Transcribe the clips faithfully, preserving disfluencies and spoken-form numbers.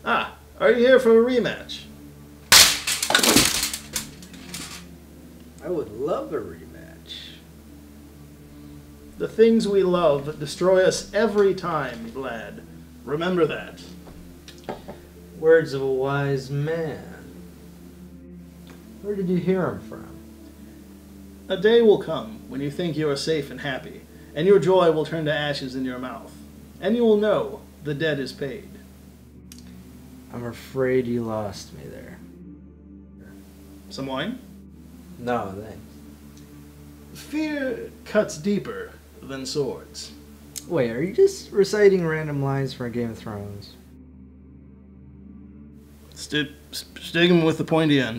Ah, are you here for a rematch? I would love a rematch. The things we love destroy us every time, lad. Remember that. Words of a wise man. Where did you hear them from? A day will come when you think you are safe and happy, and your joy will turn to ashes in your mouth, and you will know the debt is paid. I'm afraid you lost me there. Some wine? No, thanks. Fear cuts deeper than swords. Wait, are you just reciting random lines from Game of Thrones? St stick him with the pointy end.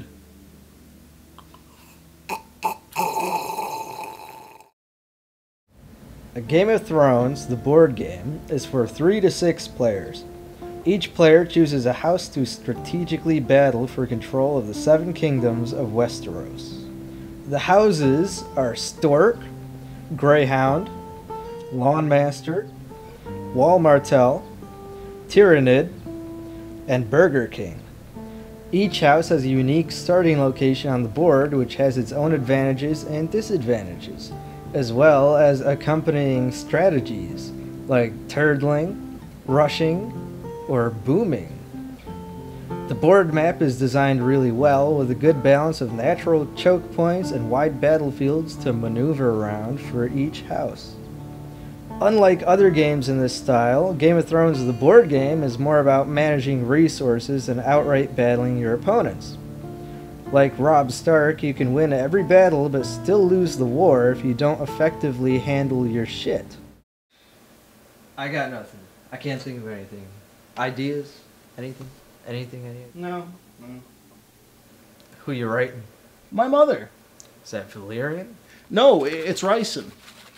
A Game of Thrones, the board game, is for three to six players. Each player chooses a house to strategically battle for control of the seven kingdoms of Westeros. The houses are Stork, Greyhound, Lawnmaster, Wall Martell, Tyrannid, and Burger King. Each house has a unique starting location on the board which has its own advantages and disadvantages, as well as accompanying strategies like turdling, rushing, or booming. The board map is designed really well with a good balance of natural choke points and wide battlefields to maneuver around for each house. Unlike other games in this style, Game of Thrones the board game is more about managing resources and outright battling your opponents. Like Robb Stark, you can win every battle but still lose the war if you don't effectively handle your shit. I got nothing. I can't think of anything. Ideas? Anything? Anything? Anything? No. no. Who you writing? My mother. Is that Valyrian? No, it's ricin.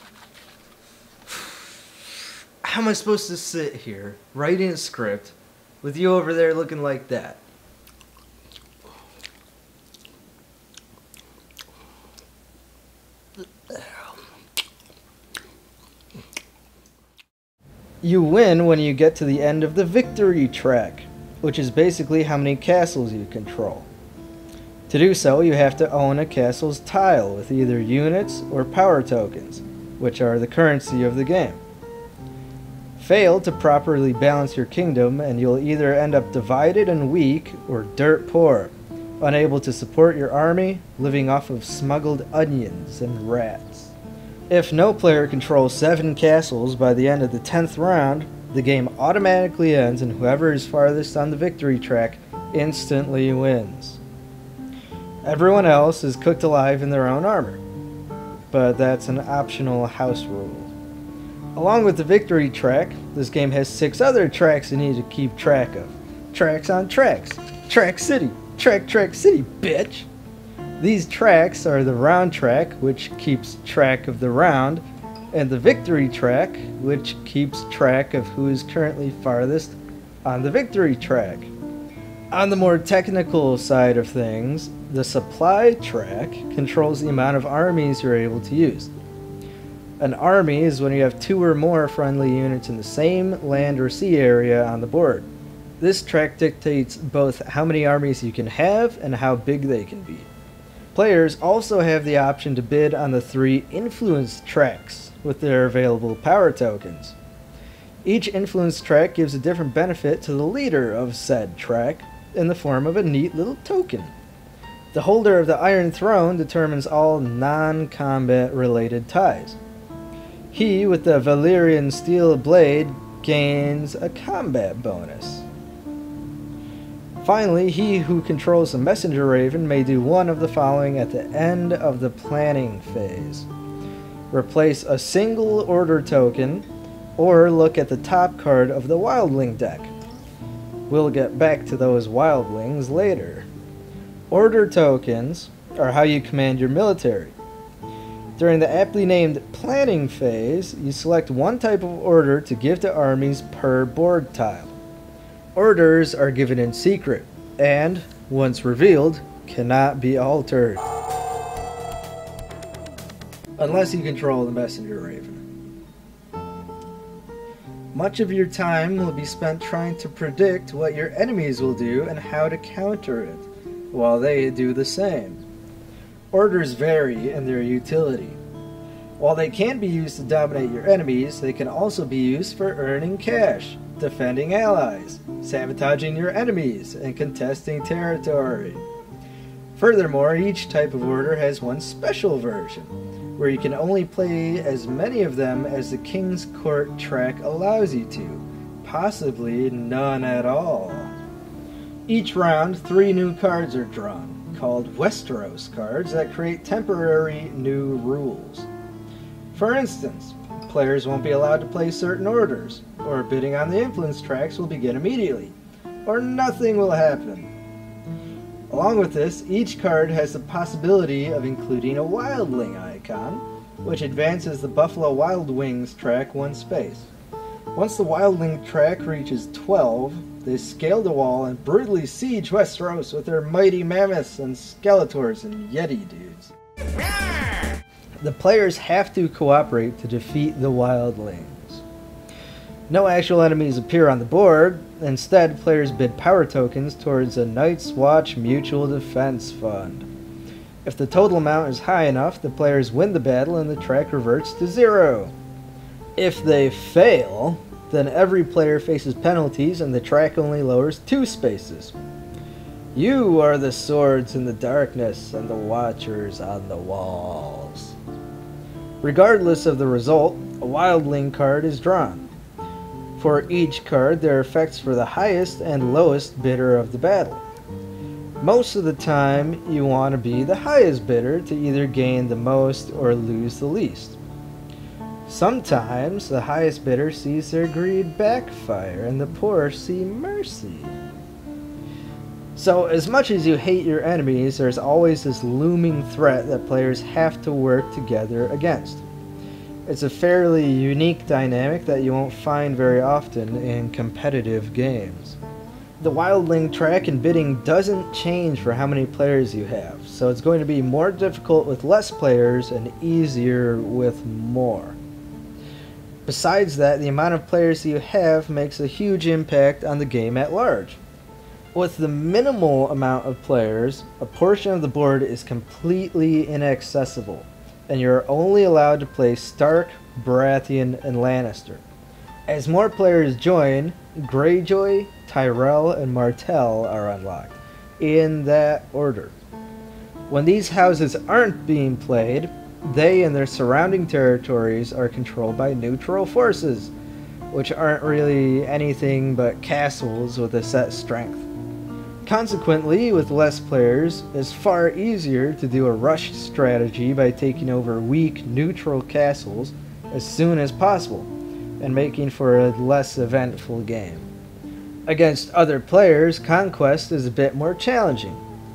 How am I supposed to sit here, writing a script, with you over there looking like that? You win when you get to the end of the victory track, which is basically how many castles you control. To do so, you have to own a castle's tile with either units or power tokens, which are the currency of the game. Fail to properly balance your kingdom and you'll either end up divided and weak or dirt poor, unable to support your army, living off of smuggled onions and rats. If no player controls seven castles by the end of the tenth round, the game automatically ends and whoever is farthest on the victory track instantly wins. Everyone else is cooked alive in their own armor, but that's an optional house rule. Along with the victory track, this game has six other tracks you need to keep track of. Tracks on tracks. Track City. Track Track City, bitch! These tracks are the round track, which keeps track of the round, and the victory track, which keeps track of who is currently farthest on the victory track. On the more technical side of things, the supply track controls the amount of armies you're able to use. An army is when you have two or more friendly units in the same land or sea area on the board. This track dictates both how many armies you can have and how big they can be. Players also have the option to bid on the three influence tracks with their available power tokens. Each influence track gives a different benefit to the leader of said track in the form of a neat little token. The holder of the Iron Throne determines all non-combat related ties. He with the Valyrian Steel Blade gains a combat bonus. Finally, he who controls the Messenger Raven may do one of the following at the end of the planning phase. Replace a single order token, or look at the top card of the Wildling deck. We'll get back to those Wildlings later. Order tokens are how you command your military. During the aptly named planning phase, you select one type of order to give to armies per board tile. Orders are given in secret, and, once revealed, cannot be altered. Unless you control the Messenger Raven. Much of your time will be spent trying to predict what your enemies will do and how to counter it, while they do the same. Orders vary in their utility. While they can be used to dominate your enemies, they can also be used for earning cash, defending allies, sabotaging your enemies, and contesting territory. Furthermore, each type of order has one special version, where you can only play as many of them as the King's Court track allows you to, possibly none at all. Each round, three new cards are drawn, called Westeros cards, that create temporary new rules. For instance, players won't be allowed to play certain orders, or bidding on the influence tracks will begin immediately, or nothing will happen. Along with this, each card has the possibility of including a wildling icon, which advances the Buffalo Wild Wings track one space. Once the wildling track reaches twelve, they scale the wall and brutally siege Westeros with their mighty mammoths and skeletors and yeti dudes. The players have to cooperate to defeat the wildlings. No actual enemies appear on the board. Instead, players bid power tokens towards a Night's Watch Mutual Defense Fund. If the total amount is high enough, the players win the battle and the track reverts to zero. If they fail, then every player faces penalties and the track only lowers two spaces. You are the swords in the darkness and the watchers on the walls. Regardless of the result, a wildling card is drawn. For each card, there are effects for the highest and lowest bidder of the battle. Most of the time, you want to be the highest bidder to either gain the most or lose the least. Sometimes, the highest bidder sees their greed backfire and the poor see mercy. So, as much as you hate your enemies, there's always this looming threat that players have to work together against. It's a fairly unique dynamic that you won't find very often in competitive games. The wildling track and bidding doesn't change for how many players you have, so it's going to be more difficult with less players and easier with more. Besides that, the amount of players you have makes a huge impact on the game at large. With the minimal amount of players, a portion of the board is completely inaccessible, and you're only allowed to play Stark, Baratheon, and Lannister. As more players join, Greyjoy, Tyrell, and Martell are unlocked, in that order. When these houses aren't being played, they and their surrounding territories are controlled by neutral forces, which aren't really anything but castles with a set strength. Consequently, with less players, it's far easier to do a rushed strategy by taking over weak, neutral castles as soon as possible, and making for a less eventful game. Against other players, conquest is a bit more challenging.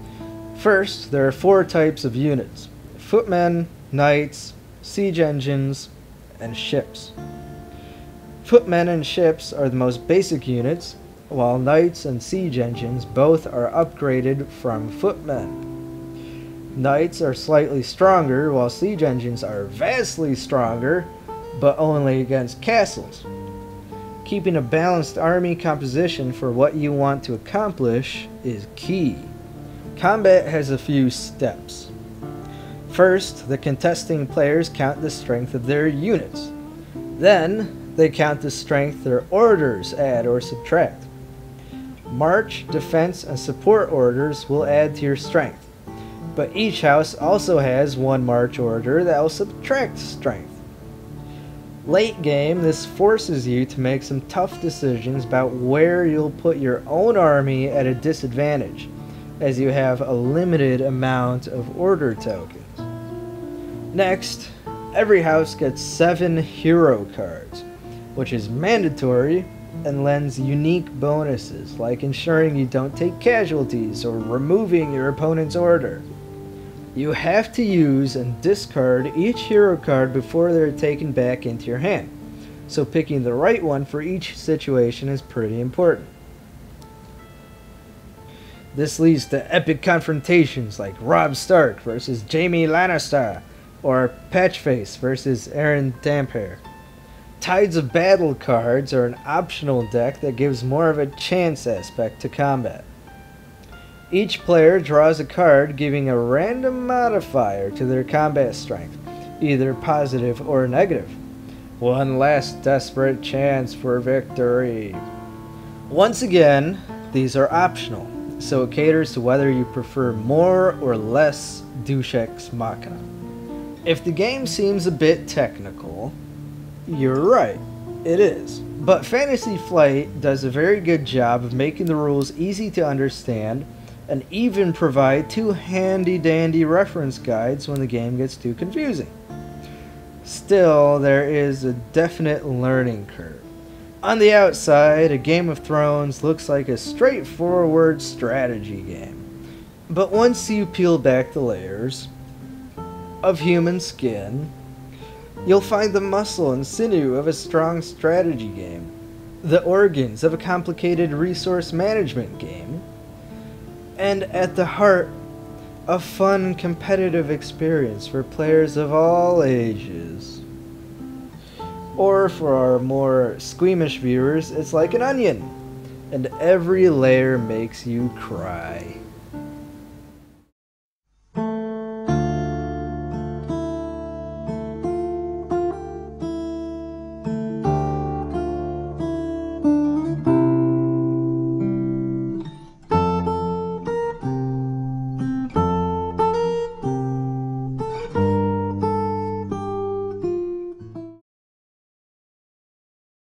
First, there are four types of units: footmen, knights, siege engines, and ships. Footmen and ships are the most basic units, while knights and siege engines both are upgraded from footmen. Knights are slightly stronger, while siege engines are vastly stronger, but only against castles. Keeping a balanced army composition for what you want to accomplish is key. Combat has a few steps. First, the contesting players count the strength of their units. Then, they count the strength their orders add or subtract. March, defense, and support orders will add to your strength, but each house also has one march order that will subtract strength. Late game, this forces you to make some tough decisions about where you'll put your own army at a disadvantage, as you have a limited amount of order tokens. Next, every house gets seven hero cards, which is mandatory and lends unique bonuses, like ensuring you don't take casualties or removing your opponent's order. You have to use and discard each hero card before they're taken back into your hand, so picking the right one for each situation is pretty important. This leads to epic confrontations like Robb Stark versus Jaime Lannister, or Patchface versus Aaron Damphair. Tides of Battle cards are an optional deck that gives more of a chance aspect to combat. Each player draws a card giving a random modifier to their combat strength, either positive or negative. One last desperate chance for victory. Once again, these are optional, so it caters to whether you prefer more or less Deus Ex Machina. If the game seems a bit technical, you're right, it is. But Fantasy Flight does a very good job of making the rules easy to understand and even provide two handy-dandy reference guides when the game gets too confusing. Still, there is a definite learning curve. On the outside, a Game of Thrones looks like a straightforward strategy game. But once you peel back the layers of human skin, you'll find the muscle and sinew of a strong strategy game, the organs of a complicated resource management game, and at the heart, a fun competitive experience for players of all ages. Or for our more squeamish viewers, it's like an onion, and every layer makes you cry.